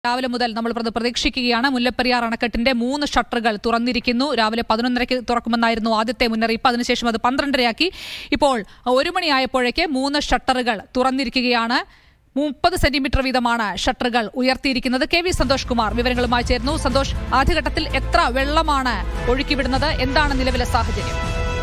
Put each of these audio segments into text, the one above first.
രാവിലെ മുതൽ നമ്മൾ പ്രതീക്ഷിക്കുകയാണ്. മുല്ലപ്പെരിയാർ അണക്കെട്ടിന്റെ 3 ഷട്ടറുകൾ തുറന്നിരിക്കുന്നു. രാവിലെ 11:30 തുറക്കുമെന്നായിരുന്നു ആദ്യത്തെ മുന്നറിയിപ്പ്. അതിനുശേഷം അത് 12:30 ഇപ്പോൾ 1 മണിയായപ്പോഴേക്ക് 3 ഷട്ടറുകൾ തുറന്നിരിക്കുകയാണ്. 30 സെന്റിമീറ്റർ വീതമാണ് ഷട്ടറുകൾ ഉയർത്തിയിരിക്കുന്നത്. KV സന്തോഷ് കുമാർ വിവരങ്ങളുമായി ചേർന്നു. സന്തോഷ്, ആദ്യഘട്ടത്തിൽ എത്ര വെള്ളമാണ് ഒഴുക്കിവിടുന്നത്? എന്താണ് നിലവിലെ സാഹചര്യം?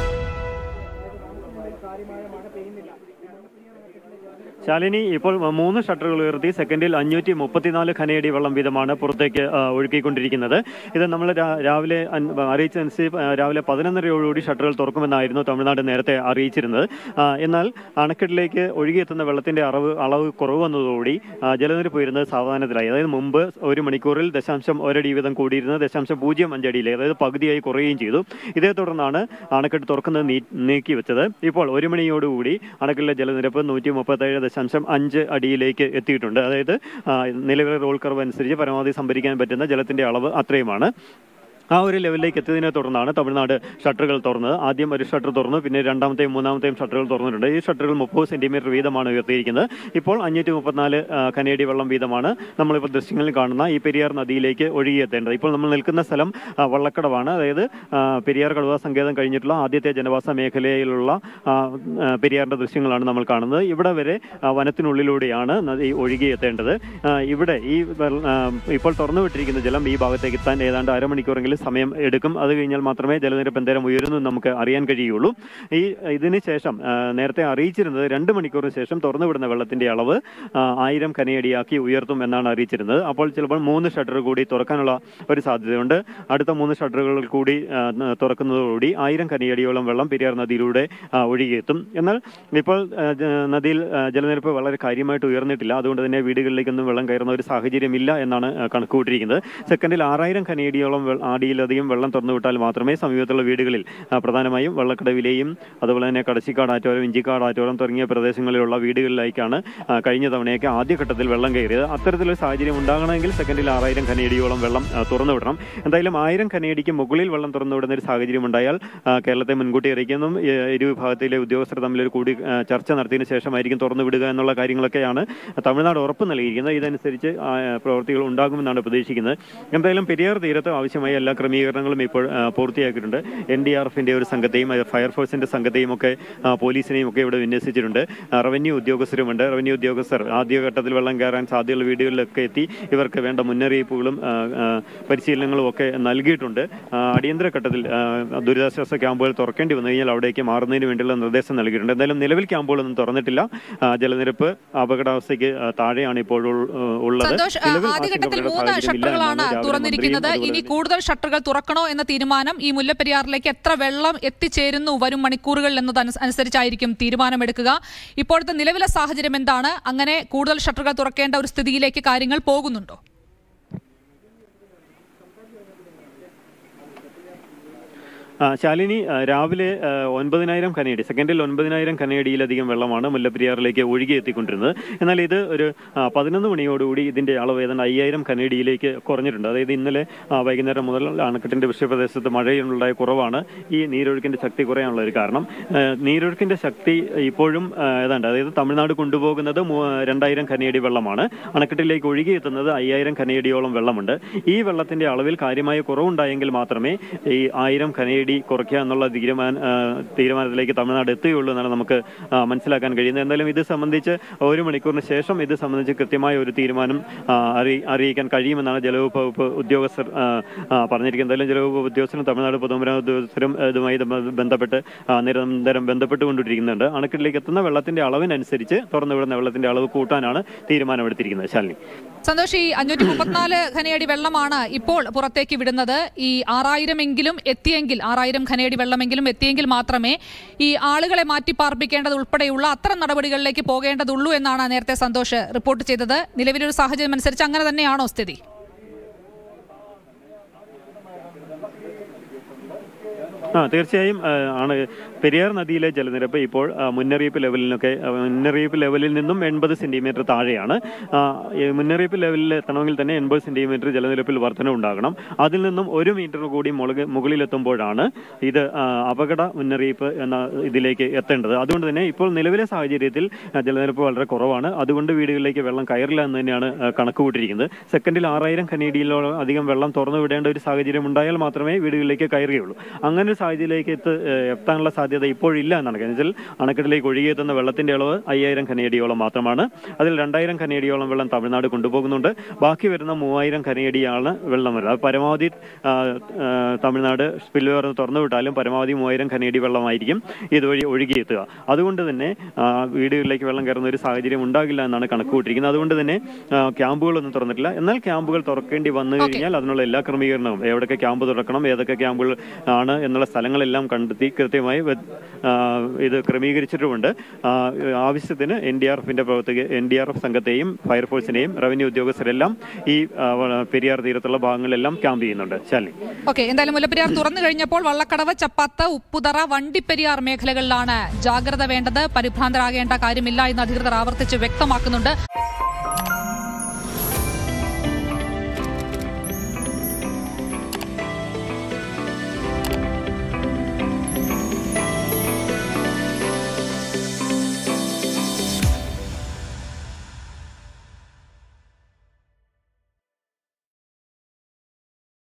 ശാലിനി, ഇപ്പോൾ 3 ഷട്ടറുകൾ ഉയർത്തി സെക്കൻഡിൽ 534 ഖനയടി വെള്ളം വീതമാണ് പുറത്തേക്ക് ഒഴുക്കിക്കൊണ്ടിരിക്കുന്നത്. ഇത് നമ്മൾ രാവിലെ അറിയിച്ചതനുസരിച്ച് രാവിലെ 11:30 ഷട്ടറുകൾ തുറക്കുമെന്നായിരുന്നു തമിഴ്നാട് നേരത്തെ അറിയിച്ചിരുന്നത്. എന്നാൽ അണക്കെട്ടിലേക്ക് ഒഴുകിയെത്തുന്ന വെള്ളത്തിന്റെ അളവ് കുറവ് വന്നതോടുകൂടി ജലനിരപ്പ് ഉയരുന്നത് സാവധാനത്തിലായി. അതായത് മുമ്പ് 1 മണിക്കൂറിൽ 0.1 അടി വീതം കൂടിയിരുന്നത് 0.05 അടിയിലേക്ക്, അതായത് പകുതിയായി കുറയുകയും ചെയ്തു. ഇതേ തുടർന്നാണ് അണക്കെട്ട് തുറക്കുന്നത് നീക്കിവെച്ചത്. ഇപ്പോൾ 1 മണിയോടുകൂടി അണക്കെട്ടിലെ ജലനിരപ്പ് 137.5 അടിയിലേക്ക് എത്തിയിട്ടുണ്ട്. അതായത് നിലവിലെ റോൾ കർവ് അനുസരിച്ച് പരമാവധി സംഭരിക്കാൻ പറ്റുന്ന ജലത്തിന്റെ അളവ് അത്രയുമാണ്. ആ ഒരു ലെവലിലേക്ക് എത്തിയതിനെ തുടർന്നാണ് തമിഴ്നാട് ഷട്ടറുകൾ തുറന്നത്. ആദ്യം ഒരു ഷട്ടർ തുറന്നു, പിന്നെ രണ്ടാമത്തെയും മൂന്നാമത്തെയും ഷട്ടറുകൾ തുറന്നിട്ടുണ്ട്. ഈ ഷട്ടറുകൾ 30 സെന്റിമീറ്റർ വീതമാണ് ഉയർത്തിയിരിക്കുന്നത്. ഇപ്പോൾ 534 ഖനയടി വെള്ളം വീതമാണ് നമ്മളിപ്പോൾ ദൃശ്യങ്ങളിൽ കാണുന്ന ഈ പെരിയാർ നദിയിലേക്ക് ഒഴുകിയെത്തേണ്ടത്. ഇപ്പോൾ നമ്മൾ നിൽക്കുന്ന സ്ഥലം വള്ളക്കടവാണ്. അതായത് പെരിയാർ കടുവ സങ്കേതം കഴിഞ്ഞിട്ടുള്ള ആദ്യത്തെ ജനവാസ മേഖലയിലുള്ള പെരിയാറിന്റെ ദൃശ്യങ്ങളാണ് നമ്മൾ കാണുന്നത്. ഇവിടെ വരെ വനത്തിനുള്ളിലൂടെയാണ് നദി ഒഴുകിയെത്തേണ്ടത്. ഇവിടെ ഈ ഇപ്പോൾ തുറന്നുവിട്ടിരിക്കുന്ന ജലം ഈ ഭാഗത്തേക്ക് എത്താൻ ഏതാണ്ട് അരമണിക്കൂറെങ്കിലും സമയം എടുക്കും. അത് കഴിഞ്ഞാൽ മാത്രമേ ജലനിരപ്പ് എന്തേരം ഉയരുന്നു നമുക്ക് അറിയാൻ കഴിയുള്ളൂ. ഇതിന് ശേഷം നേരത്തെ അറിയിച്ചിരുന്നത് 2 മണിക്കൂറിന് ശേഷം തുറന്നുവിടുന്ന വെള്ളത്തിന്റെ അളവ് 1000 ഖനയടിയാക്കി ഉയർത്തും എന്നാണ് അറിയിച്ചിരുന്നത്. അപ്പോൾ ചിലപ്പോൾ 3 ഷട്ടർ കൂടി തുറക്കാനുള്ള ഒരു സാധ്യതയുണ്ട്. അടുത്ത 3 ഷട്ടറുകൾ കൂടി തുറക്കുന്നതോടുകൂടി 1000 ഖനയടിയോളം വെള്ളം പെരിയാർ നദിയിലൂടെ ഒഴുകിയെത്തും. എന്നാൽ ഇപ്പോൾ നദിയിൽ ജലനിരപ്പ് വളരെ കാര്യമായിട്ട് ഉയർന്നിട്ടില്ല. അതുകൊണ്ട് തന്നെ വീടുകളിലേക്കൊന്നും വെള്ളം കയറുന്ന ഒരു സാഹചര്യമില്ല എന്നാണ് കണക്കുകൂട്ടിയിരിക്കുന്നത്. സെക്കൻഡിൽ 6000 ഖനയടിയോളം അടിയിലധികം വെള്ളം തുറന്നുവിട്ടാൽ മാത്രമേ സമീപത്തുള്ള വീടുകളിൽ, പ്രധാനമായും വള്ളക്കടവിലെയും അതുപോലെ തന്നെ കടച്ചിക്കാട് ആറ്റോരം, ഇഞ്ചിക്കാട് ആറ്റോരം തുടങ്ങിയ പ്രദേശങ്ങളിലുള്ള വീടുകളിലേക്കാണ് കഴിഞ്ഞ തവണയൊക്കെ ആദ്യഘട്ടത്തിൽ വെള്ളം കയറിയത്. അത്തരത്തിലൊരു സാഹചര്യം ഉണ്ടാകണമെങ്കിൽ സെക്കൻഡിൽ 6000 ഖനയടിയോളം വെള്ളം തുറന്നുവിടണം. എന്തായാലും 1000 ഖനയടിക്ക് മുകളിൽ വെള്ളം തുറന്നുവിടുന്ന ഒരു സാഹചര്യം ഉണ്ടായാൽ കേരളത്തെ മുൻകൂട്ടി അറിയിക്കുന്നും ഇരുവിഭാഗത്തിലെ ഉദ്യോഗസ്ഥർ തമ്മിലൊരു കൂടി ചർച്ച നടത്തിയതിനു ശേഷമായിരിക്കും തുറന്നുവിടുക എന്നുള്ള കാര്യങ്ങളൊക്കെയാണ് തമിഴ്നാട് ഉറപ്പ് നൽകിയിരിക്കുന്നത്. ഇതനുസരിച്ച് പ്രവൃത്തികൾ ഉണ്ടാകുമെന്നാണ് പ്രതീക്ഷിക്കുന്നത്. എന്തായാലും പെരിയാർ തീരത്ത് ആവശ്യമായ എല്ലാ ക്രമീകരണങ്ങളും ഇപ്പോൾ പൂർത്തിയാക്കിയിട്ടുണ്ട്. NDRFന്റെ ഒരു സംഘത്തെയും ഫയർഫോഴ്സിന്റെ സംഘത്തെയും ഒക്കെ പോലീസിനെയും ഒക്കെ ഇവിടെ വിന്യസിച്ചിട്ടുണ്ട്. റവന്യൂ ഉദ്യോഗസ്ഥരുമുണ്ട്. റവന്യൂ ഉദ്യോഗസ്ഥർ ആദ്യഘട്ടത്തിൽ വെള്ളം കയറാൻ സാധ്യതയുള്ള വീടുകളിലൊക്കെ എത്തി ഇവർക്ക് വേണ്ട മുന്നറിയിപ്പുകളും പരിശീലനങ്ങളും ഒക്കെ നൽകിയിട്ടുണ്ട്. അടിയന്തര ഘട്ടത്തിൽ ദുരിതാശ്വാസ ക്യാമ്പുകൾ തുറക്കേണ്ടി വന്നു കഴിഞ്ഞാൽ അവിടേക്ക് മാറുന്നതിന് വേണ്ടിയുള്ള നിർദ്ദേശം നൽകിയിട്ടുണ്ട്. എന്തായാലും നിലവിൽ ക്യാമ്പുകളൊന്നും തുറന്നിട്ടില്ല. ജലനിരപ്പ് അപകടാവസ്ഥയ്ക്ക് താഴെയാണ് ഇപ്പോഴുള്ളത്. ആദ്യഘട്ടത്തിൽ 3 ഷട്ടറുകളാണ് തുറന്നിരിക്കുന്നത്. ഇനി കൂടുതൽ ഷട്ടറുകൾ തുറക്കണോ എന്ന തീരുമാനം ഈ മുല്ലപ്പെരിയാറിലേക്ക് എത്ര വെള്ളം എത്തിച്ചേരുന്നു വരും മണിക്കൂറുകളിൽ എന്നതനുസരിച്ചായിരിക്കും തീരുമാനമെടുക്കുക. ഇപ്പോഴത്തെ നിലവിലെ സാഹചര്യം എന്താണ്? അങ്ങനെ കൂടുതൽ ഷട്ടറുകൾ തുറക്കേണ്ട ഒരു സ്ഥിതിയിലേക്ക് കാര്യങ്ങൾ പോകുന്നുണ്ടോ? ശാലിനി, രാവിലെ 9000 ഖനയടി, സെക്കൻഡിൽ 9000 ഖനയടിയിലധികം വെള്ളമാണ് മുല്ലപ്പെരിയാറിലേക്ക് ഒഴുകി എത്തിക്കൊണ്ടിരുന്നത്. എന്നാൽ ഇത് ഒരു 11 മണിയോടുകൂടി ഇതിന്റെ അളവ് ഏതാണ്ട് 5000 ഖനയടിയിലേക്ക് കുറഞ്ഞിട്ടുണ്ട്. അതായത് ഇന്നലെ വൈകുന്നേരം മുതൽ അണക്കെട്ടിന്റെ വൃഷ്ടിപ്രദേശത്ത് മഴയുണ്ടായ കുറവാണ് ഈ നീരൊഴുക്കിന്റെ ശക്തി കുറയാനുള്ള ഒരു കാരണം. നീരൊഴുക്കിന്റെ ശക്തി ഇപ്പോഴും ഏതാണ്ട്, അതായത് തമിഴ്നാട് കൊണ്ടുപോകുന്നത് 2000 ഖനയടി വെള്ളമാണ്. അണക്കെട്ടിലേക്ക് ഒഴുകി എത്തുന്നത് 5000 ഖനയടിയോളം വെള്ളമുണ്ട്. ഈ വെള്ളത്തിന്റെ അളവിൽ കാര്യമായ കുറവുണ്ടായെങ്കിൽ മാത്രമേ ഈ 1000 ഖനയടി കുറയ്ക്കുക എന്നുള്ള തീരുമാനത്തിലേക്ക് തമിഴ്നാട് എത്തുകയുള്ളൂ എന്നാണ് നമുക്ക് മനസ്സിലാക്കാൻ കഴിയുന്നത്. എന്തായാലും ഇത് സംബന്ധിച്ച് 1 മണിക്കൂറിന് ശേഷം ഇത് സംബന്ധിച്ച് കൃത്യമായ ഒരു തീരുമാനം അറിയിക്കാൻ കഴിയുമെന്നാണ് ജലവകുപ്പ് ഉദ്യോഗസ്ഥർ പറഞ്ഞിരിക്കുന്നത്. എന്തായാലും ജലവകുപ്പ് ഉദ്യോഗസ്ഥരും തമിഴ്നാട് പൊതുമരാമത്ത് ഉദ്യോഗസ്ഥരും ഇതുമായി ബന്ധപ്പെട്ട് നിരന്തരം ബന്ധപ്പെട്ടുകൊണ്ടിരിക്കുന്നുണ്ട്. അണക്കെട്ടിലേക്ക് എത്തുന്ന വെള്ളത്തിന്റെ അളവിനനുസരിച്ച് തുറന്നുവിടുന്ന വെള്ളത്തിന്റെ അളവ് കൂട്ടാനാണ് തീരുമാനമെടുത്തിരിക്കുന്നത്. ശാലിനി, സന്തോഷ്, ഈ 534 ഖനയടി വെള്ളമാണ് ഇപ്പോൾ പുറത്തേക്ക് വിടുന്നത്. ഈ 6000 ഖനയടി വെള്ളമെങ്കിലും എത്തിയെങ്കിൽ മാത്രമേ ഈ ആളുകളെ മാറ്റിപ്പാർപ്പിക്കേണ്ടത് ഉൾപ്പെടെയുള്ള അത്തരം നടപടികളിലേക്ക് പോകേണ്ടതുള്ളൂ എന്നാണ് നേരത്തെ സന്തോഷ് റിപ്പോർട്ട് ചെയ്തത്. നിലവിലൊരു സാഹചര്യം അനുസരിച്ച് അങ്ങനെ തന്നെയാണോ സ്ഥിതി? തീർച്ചയായും ആണ്. പെരിയാർ നദിയിലെ ജലനിരപ്പ് ഇപ്പോൾ മുന്നറിയിപ്പ് ലെവലിൽ നിന്നും 80 സെന്റിമീറ്റർ താഴെയാണ്. മുന്നറിയിപ്പ് ലെവലിൽ എത്തണമെങ്കിൽ തന്നെ 80 സെന്റിമീറ്റർ ജലനിരപ്പിൽ വർധന ഉണ്ടാകണം. അതിൽ നിന്നും 1 മീറ്റർ കൂടി മുകളിലെത്തുമ്പോഴാണ് ഇത് അപകട മുന്നറിയിപ്പ് എന്ന ഇതിലേക്ക് എത്തേണ്ടത്. അതുകൊണ്ട് തന്നെ ഇപ്പോൾ നിലവിലെ സാഹചര്യത്തിൽ ജലനിരപ്പ് വളരെ കുറവാണ്. അതുകൊണ്ട് വീടുകളിലേക്ക് വെള്ളം കയറില്ല എന്ന് തന്നെയാണ് കണക്ക് കൂട്ടിയിരിക്കുന്നത്. സെക്കൻഡിൽ 6000 ഖനയടിയിലോളം അധികം വെള്ളം തുറന്നു വിടേണ്ട ഒരു സാഹചര്യം ഉണ്ടായാൽ മാത്രമേ വീടുകളിലേക്ക് കയറുകയുള്ളൂ. അങ്ങനെ ഒരു സാഹചര്യത്തിലേക്ക് എത്താനുള്ള സാധ്യത ഇപ്പോഴില്ല എന്നാണ്. കാരണം വെച്ചാൽ അണക്കെട്ടിലേക്ക് ഒഴുകിയെത്തുന്ന വെള്ളത്തിന്റെ അളവ് 5000 ഖനയടിയോളം മാത്രമാണ്. അതിൽ 2000 ഖനയടിയോളം വെള്ളം തമിഴ്നാട് കൊണ്ടുപോകുന്നുണ്ട്. ബാക്കി വരുന്ന 3000 ഖനയടിയാണ് വെള്ളം വരുന്നത്. അത് പരമാവധി തമിഴ്നാട് സ്പിൽവേ തുറന്നു വിട്ടാലും പരമാവധി 3000 ഖനയടി വെള്ളമായിരിക്കും ഇതുവഴി ഒഴുകിയെത്തുക. അതുകൊണ്ട് തന്നെ വീടുകളിലേക്ക് വെള്ളം കയറുന്ന ഒരു സാഹചര്യം ഉണ്ടാകില്ല എന്നാണ് കണക്ക് കൂട്ടിയിരിക്കുന്നത്. അതുകൊണ്ട് തന്നെ ക്യാമ്പുകളൊന്നും തുറന്നിട്ടില്ല. എന്നാൽ ക്യാമ്പുകൾ തുറക്കേണ്ടി വന്നു കഴിഞ്ഞാൽ അതിനുള്ള എല്ലാ ക്രമീകരണവും എവിടെയൊക്കെ ക്യാമ്പ് തുറക്കണം, ഏതൊക്കെ ക്യാമ്പുകൾ ആണ് എന്നുള്ള സ്ഥലങ്ങളെല്ലാം കണ്ടെത്തി കൃത്യമായി ഇത് ക്രമീകരിച്ചിട്ടുമുണ്ട്. ആവശ്യത്തിന് NDRF സംഘത്തെയും ഫയർഫോഴ്സിനെയും റവന്യൂ ഉദ്യോഗസ്ഥരെല്ലാം ഈ പെരിയാർ തീരത്തുള്ള ഭാഗങ്ങളിലെല്ലാം ക്യാമ്പ് ചെയ്യുന്നുണ്ട്. ശാലിനി, എന്തായാലും മുല്ലപ്പെരിയാർ തുറന്നു കഴിഞ്ഞപ്പോൾ വള്ളക്കടവ്, ചപ്പാത്ത്, ഉപ്പുതറ, വണ്ടിപ്പെരിയാർ മേഖലകളിലാണ് ജാഗ്രത വേണ്ടത്. പരിഭ്രാന്തരാകേണ്ട കാര്യമില്ല എന്ന് അധികൃതർ ആവർത്തിച്ച് വ്യക്തമാക്കുന്നുണ്ട്.